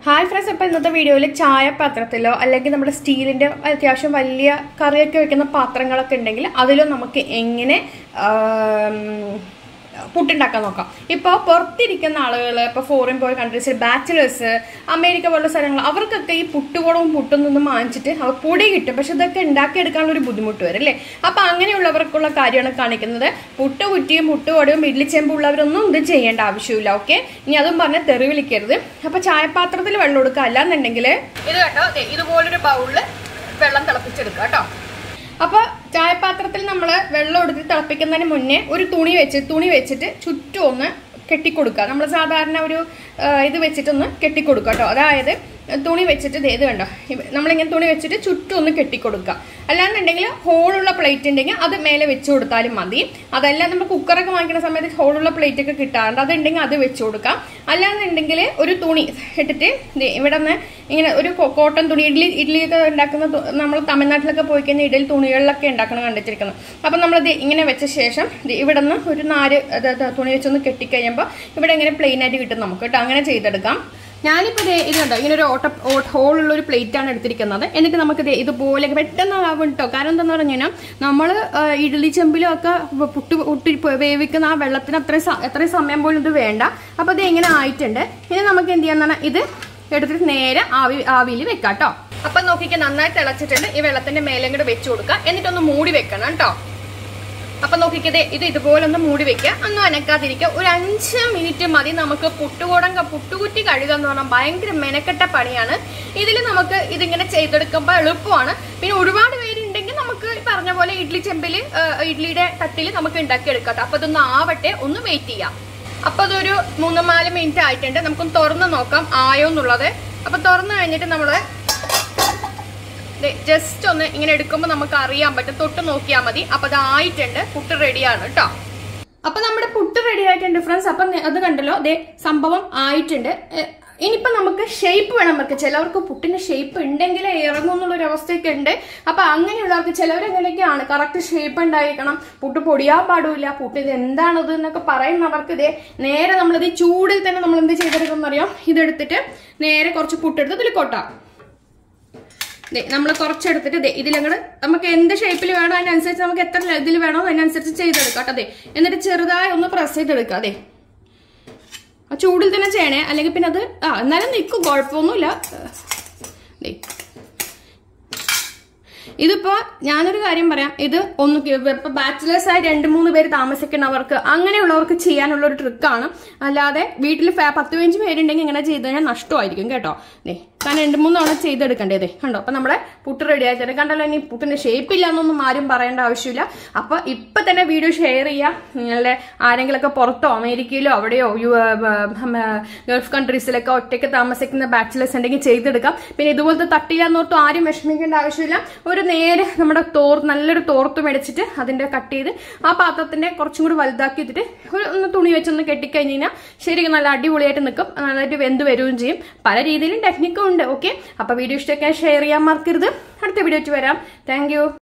Hi friends, അപ്പോൾ ഇന്നത്തെ വീഡിയോയിൽ ചായ പാത്രത്തിലോ അല്ലെങ്കിൽ നമ്മുടെ സ്റ്റീലിൻ്റെ അത്യാവശ്യം വലിയ കറിയൊക്കെ വെക്കുന്ന പാത്രങ്ങളൊക്കെ ഉണ്ടെങ്കിൽ അതിലും നമുക്ക് എങ്ങനെ പുട്ടുണ്ടാക്കാൻ നോക്കാം. ഇപ്പോൾ പുറത്തിരിക്കുന്ന ആളുകൾ, ഇപ്പോൾ ഫോറിൻ പോയ കൺട്രീസിൽ ബാച്ചിലേഴ്സ്, അമേരിക്ക പോലുള്ള സ്ഥലങ്ങൾ, അവർക്കൊക്കെ ഈ പുട്ടുകുടവും പുട്ടും നിന്നും വാങ്ങിച്ചിട്ട് അവർ പൊടി കിട്ടും. പക്ഷെ ഇതൊക്കെ ഉണ്ടാക്കിയെടുക്കാനുള്ള ഒരു ബുദ്ധിമുട്ട് വരും അല്ലേ. അപ്പോൾ അങ്ങനെയുള്ളവർക്കുള്ള കാര്യമാണ് കാണിക്കുന്നത്. പുട്ട് കുറ്റിയും പുട്ടുകുടയും ഇഡ്ലിച്ചെമ്പുള്ളവരൊന്നും ഇത് ചെയ്യേണ്ട ആവശ്യമില്ല. ഓക്കെ, ഇനി അതും പറഞ്ഞ് തെറി വിളിക്കരുത്. അപ്പോൾ ചായപാത്രത്തിൽ വെള്ളം എടുക്കുക. അല്ലാന്നുണ്ടെങ്കിൽ ഇത് കേട്ടോ, ഇതുപോലൊരു ബൗളിൽ വെള്ളം തിളപ്പിച്ചെടുക്കുക കേട്ടോ. അപ്പോൾ ചായപാത്രത്തിൽ നമ്മൾ വെള്ളം എടുത്ത് തിളപ്പിക്കുന്നതിന് മുന്നേ ഒരു തുണി വെച്ചിട്ട് ചുറ്റും ഒന്ന് കെട്ടിക്കൊടുക്കുക. നമ്മൾ സാധാരണ ഒരു ഇത് വെച്ചിട്ടൊന്ന് കെട്ടിക്കൊടുക്കുക കേട്ടോ. അതായത് തുണി വെച്ചിട്ട് ഇത് കണ്ടോ, നമ്മളിങ്ങനെ തുണി വെച്ചിട്ട് ചുറ്റും ഒന്ന് കെട്ടിക്കൊടുക്കുക. അല്ലാന്നുണ്ടെങ്കിൽ ഹോളുള്ള പ്ലേറ്റ് ഉണ്ടെങ്കിൽ അത് മേലെ വെച്ച് കൊടുത്താലും മതി. അതല്ല, നമ്മൾ കുക്കറൊക്കെ വാങ്ങിക്കുന്ന സമയത്ത് ഹോളുള്ള പ്ലേറ്റ് ഒക്കെ കിട്ടാറുണ്ട്, അതുണ്ടെങ്കിൽ അത് വെച്ച് കൊടുക്കാം. അല്ലാന്നുണ്ടെങ്കിൽ ഒരു തുണി ഇട്ടിട്ട് ഇവിടെ നിന്ന് ഇങ്ങനെ ഒരു കോട്ടൺ തുണി, ഇഡ്ഡലിയൊക്കെ ഉണ്ടാക്കുന്ന, നമ്മൾ തമിഴ്നാട്ടിലൊക്കെ പോയി കഴിഞ്ഞാൽ ഇഡലി തുണികളിലൊക്കെ ഉണ്ടാക്കണം കണ്ടിട്ടിരിക്കുന്നത്. അപ്പം നമ്മളത് ഇങ്ങനെ വെച്ച ശേഷം ഇവിടെ നിന്ന് ഒരു 4 തുണി വെച്ചൊന്ന് കെട്ടിക്കഴിയുമ്പോൾ ഇവിടെ ഇങ്ങനെ പ്ലെയിൻ ആയിട്ട് കിട്ടും നമുക്ക് കേട്ടോ. അങ്ങനെ ചെയ്തെടുക്കാം. ഞാനിപ്പോൾ ഇത് കണ്ടോ, ഇങ്ങനെ ഒരു ഹോളുള്ള ഒരു പ്ലേറ്റ് ആണ് എടുത്തിരിക്കുന്നത്. എന്നിട്ട് നമുക്ക് ഇതുപോലെ പെട്ടെന്ന് ആകും കേട്ടോ. കാരണം എന്താണെന്ന് പറഞ്ഞു കഴിഞ്ഞാൽ നമ്മൾ ഇഡ്ഡലി ചെമ്പിലും ഒക്കെ പുട്ടി വേവിക്കുന്ന ആ വെള്ളത്തിന് അത്രയും സമയം പോലും ഇത് വേണ്ട. അപ്പോൾ ഇത് ഇങ്ങനെ ആയിട്ടുണ്ട്. ഇനി നമുക്ക് എന്ത് ചെയ്യാന്ന് പറഞ്ഞാൽ ഇത് എടുത്തിട്ട് നേരെ ആവിയിൽ വെക്കാം കേട്ടോ. അപ്പം നോക്കിക്കാൻ നന്നായി തിളച്ചിട്ടുണ്ട്. ഈ വെള്ളത്തിന്റെ മേലെ കൂടെ വെച്ച് കൊടുക്കുക. എന്നിട്ടൊന്ന് മൂടി വെക്കണം കേട്ടോ. അപ്പൊ നോക്കിക്കതേ, ഇത് ഇതുപോലെ ഒന്ന് മൂടി വെക്കുക, ഒന്നും അനക്കാതിരിക്കുക. ഒരു 5 മിനിറ്റ് മതി. നമുക്ക് പുട്ടുകുറ്റി കഴുകുക എന്ന് പറഞ്ഞാൽ ഭയങ്കര മെനക്കെട്ട പണിയാണ്. ഇതിൽ നമുക്ക് ഇതിങ്ങനെ ചെയ്തെടുക്കുമ്പോൾ എളുപ്പമാണ്. പിന്നെ ഒരുപാട് പേരുണ്ടെങ്കിൽ നമുക്ക് പറഞ്ഞ പോലെ ഇഡ്ലി ചെമ്പിൽ, ഇഡ്ലിയുടെ തട്ടിൽ നമുക്ക് ഉണ്ടാക്കിയെടുക്കാം. അപ്പൊ ഇതൊന്ന് ആവട്ടെ, ഒന്ന് വെയിറ്റ് ചെയ്യാം. അപ്പൊ അതൊരു 3-4 മിനിറ്റ് ആയിട്ടുണ്ട്. നമുക്കൊന്ന് തുറന്ന് നോക്കാം ആയോ എന്നുള്ളത്. അപ്പൊ തുറന്നു കഴിഞ്ഞിട്ട് നമ്മള് ജസ്റ്റ് ഒന്ന് ഇങ്ങനെ എടുക്കുമ്പോൾ നമുക്ക് അറിയാൻ പറ്റും, തൊട്ട് നോക്കിയാൽ മതി. അപ്പൊ അതായിട്ടുണ്ട്, പുട്ട് റെഡിയാണ് കേട്ടോ. അപ്പൊ നമ്മുടെ പുട്ട് റെഡി ആയിട്ടുണ്ട് ഫ്രണ്ട്സ്. അപ്പൊ അത് കണ്ടല്ലോ, അതേ സംഭവം ആയിട്ടുണ്ട്. ഇനിയിപ്പോ നമുക്ക് ഷേപ്പ് വേണം വെക്കാം. ചിലവർക്ക് പുട്ടിന്റെ ഷേപ്പ് ഉണ്ടെങ്കിലേ ഇറങ്ങും എന്നുള്ളൊരു അവസ്ഥയൊക്കെ ഉണ്ട്. അപ്പൊ അങ്ങനെയുള്ളവർക്ക് ചിലവരെങ്ങനെയൊക്കെയാണ് കറക്റ്റ് ഷേപ്പ് ഉണ്ടായിരിക്കണം, പുട്ട് പൊടിയാൻ പാടില്ല, പുട്ട് ഇത് എന്താണത് എന്നൊക്കെ പറയുന്നവർക്ക് ഇതേ നേരെ നമ്മളിത് ചൂടിൽ തന്നെ നമ്മൾ എന്ത് ചെയ്തെടുക്കും അറിയാം. ഇതെടുത്തിട്ട് നേരെ കുറച്ച് പുട്ടെടുത്ത് ഇതിൽ കൊട്ടാം. നമ്മൾ കുറച്ചെടുത്തിട്ട് ഇതിലങ്ങോട്ട് നമുക്ക് എന്ത് ഷേപ്പിൽ വേണോ അതിനനുസരിച്ച്, നമുക്ക് എത്ര ഇതിൽ വേണോ അതിനനുസരിച്ച് ചെയ്തെടുക്കാം കേട്ടോ. എന്നിട്ട് ചെറുതായി ഒന്ന് പ്രസ് ചെയ്തെടുക്കുക. അതെ, ആ ചൂടിൽ തന്നെ ചെയ്യണേ, അല്ലെങ്കിൽ പിന്നെ അത് എന്നാലും നിൽക്കും, കുഴപ്പമൊന്നുമില്ല. ഇതിപ്പോ ഞാനൊരു കാര്യം പറയാം, ഇത് ഒന്ന് ഇപ്പൊ ബാച്ചിലേഴ്സ് ആയി 2-3 പേര് താമസിക്കുന്നവർക്ക്, അങ്ങനെയുള്ളവർക്ക് ചെയ്യാനുള്ള ഒരു ട്രിക്കാണ്. അല്ലാതെ വീട്ടിൽ 10-15 പേരുണ്ടെങ്കിൽ ഇങ്ങനെ ചെയ്ത് കഴിഞ്ഞാൽ നഷ്ടമായിരിക്കും കേട്ടോ. കാരണം 2-3 തവണ ചെയ്തെടുക്കണ്ടേ. കണ്ടോ, അപ്പൊ നമ്മുടെ പുട്ട് റെഡി ആയിട്ട് കണ്ടല്ലോ. ഇനി പുട്ടിന്റെ ഷേപ്പ് ഇല്ല എന്നൊന്നും ആരും പറയേണ്ട ആവശ്യമില്ല. അപ്പൊ ഇപ്പൊ തന്നെ വീഡിയോ ഷെയർ ചെയ്യുക. നിങ്ങളുടെ ആരെങ്കിലൊക്കെ പുറത്തോ അമേരിക്കയിലോ അവിടെയോ ഗൾഫ് കൺട്രീസിലൊക്കെ ഒറ്റയ്ക്ക് താമസിക്കുന്ന ബാച്ചിലേഴ്സ് ഉണ്ടെങ്കിൽ ചെയ്തെടുക്കാം. പിന്നെ ഇതുപോലത്തെ തട്ടില്ലാന്നോർത്തും ആരും വിഷമിക്കേണ്ട ആവശ്യമില്ല. ഒരു നേരെ നമ്മുടെ നല്ലൊരു തോർത്ത് മേടിച്ചിട്ട് അതിന്റെ കട്ട് ചെയ്ത് ആ പാത്രത്തിന്റെ കുറച്ചും കൂടി വലുതാക്കി ഇട്ടിട്ട് ഒന്ന് തുണി വെച്ചൊന്ന് കെട്ടിക്കഴിഞ്ഞ് കഴിഞ്ഞാൽ ശരിക്കും നല്ല അടിപൊളിയായിട്ട് നിൽക്കും. നന്നായിട്ട് വെന്ത് വരികയും ചെയ്യും. പല രീതിയിലും ടെക്നിക്കും ഉണ്ട്. ഓക്കെ, അപ്പൊ വീഡിയോ ഇഷ്ടമൊക്കെ ഷെയർ ചെയ്യാൻ മറക്കരുത്. അടുത്ത വീഡിയോ വരാം. Thank U.